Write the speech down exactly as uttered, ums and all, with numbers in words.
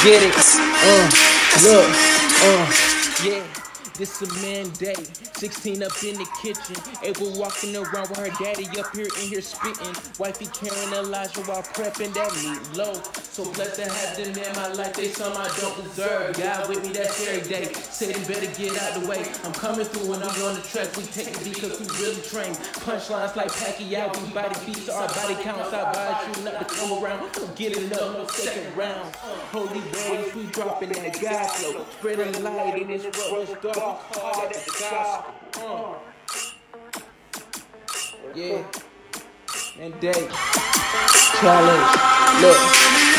get it. Uh, look, uh, yeah. This a mandate, sixteen up in the kitchen, Ava walking around with her daddy up here in here spitting, wifey carrying Elijah while prepping that meat low. So blessed to have them in my life, they some I don't deserve. God with me, that's every day. Say they better get out the way. I'm coming through when I'm on the track. We take the beat cause we really train. Punchlines like Pacquiao, we body beats, our body counts. I buy shooting up to come around. Get it up, no second round. Holy boys, we dropping that God flow. Spreading light in this world, it's dark. Call that the gospel. Uh. Yeah. And day. Challenge. Look.